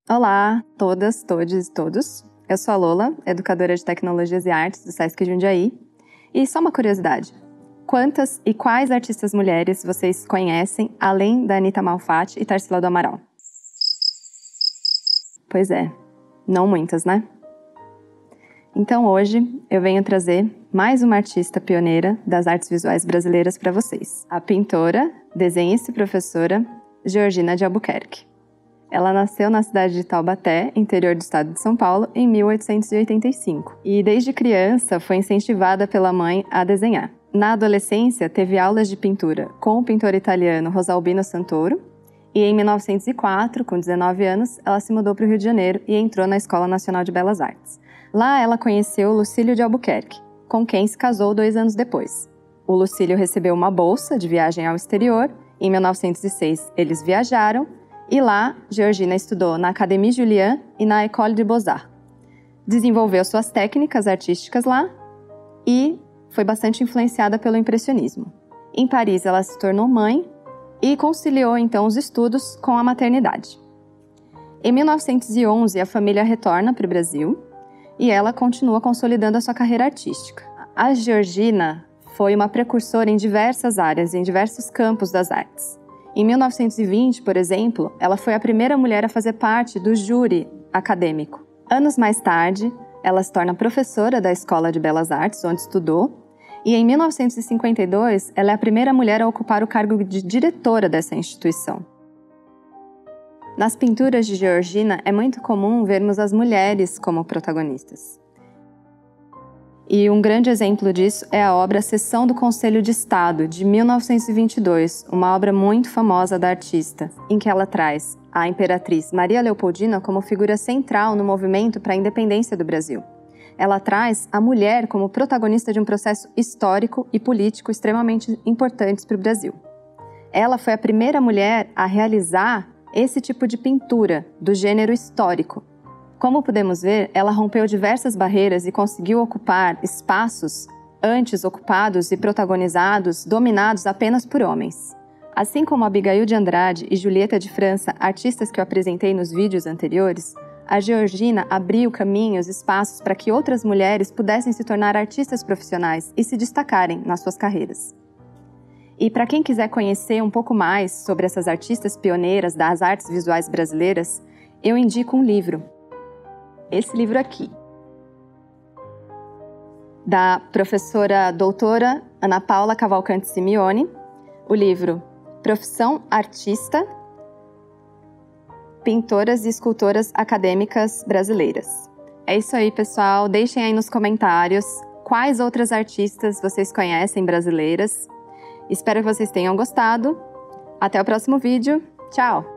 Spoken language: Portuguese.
Olá, todas, todes e todos. Eu sou a Lola, educadora de Tecnologias e Artes do Sesc Jundiaí. E só uma curiosidade, quantas e quais artistas mulheres vocês conhecem, além da Anitta Malfatti e Tarsila do Amaral? Pois é, não muitas, né? Então hoje eu venho trazer mais uma artista pioneira das artes visuais brasileiras para vocês. A pintora, desenhista e professora Georgina de Albuquerque. Ela nasceu na cidade de Taubaté, interior do estado de São Paulo, em 1885. E desde criança foi incentivada pela mãe a desenhar. Na adolescência, teve aulas de pintura com o pintor italiano Rosalbino Santoro. E em 1904, com 19 anos, ela se mudou para o Rio de Janeiro e entrou na Escola Nacional de Belas Artes. Lá ela conheceu Lucílio de Albuquerque, com quem se casou 2 anos depois. O Lucílio recebeu uma bolsa de viagem ao exterior. Em 1906, eles viajaram. E lá, Georgina estudou na Académie Julian e na École de Beaux-Arts. Desenvolveu suas técnicas artísticas lá e foi bastante influenciada pelo impressionismo. Em Paris, ela se tornou mãe e conciliou então os estudos com a maternidade. Em 1911, a família retorna para o Brasil e ela continua consolidando a sua carreira artística. A Georgina foi uma precursora em diversas áreas, em diversos campos das artes. Em 1920, por exemplo, ela foi a primeira mulher a fazer parte do júri acadêmico. Anos mais tarde, ela se torna professora da Escola de Belas Artes, onde estudou, e em 1952, ela é a primeira mulher a ocupar o cargo de diretora dessa instituição. Nas pinturas de Georgina, é muito comum vermos as mulheres como protagonistas. E um grande exemplo disso é a obra Sessão do Conselho de Estado, de 1922, uma obra muito famosa da artista, em que ela traz a imperatriz Maria Leopoldina como figura central no movimento para a independência do Brasil. Ela traz a mulher como protagonista de um processo histórico e político extremamente importantes para o Brasil. Ela foi a primeira mulher a realizar esse tipo de pintura do gênero histórico. Como podemos ver, ela rompeu diversas barreiras e conseguiu ocupar espaços antes ocupados e protagonizados, dominados apenas por homens. Assim como Abigail de Andrade e Julieta de França, artistas que eu apresentei nos vídeos anteriores, a Georgina abriu caminhos, espaços para que outras mulheres pudessem se tornar artistas profissionais e se destacarem nas suas carreiras. E para quem quiser conhecer um pouco mais sobre essas artistas pioneiras das artes visuais brasileiras, eu indico um livro. Esse livro aqui, da professora doutora Ana Paula Cavalcante Simeone, o livro Profissão Artista, Pintoras e Escultoras Acadêmicas Brasileiras. É isso aí, pessoal. Deixem aí nos comentários quais outras artistas vocês conhecem brasileiras. Espero que vocês tenham gostado. Até o próximo vídeo. Tchau!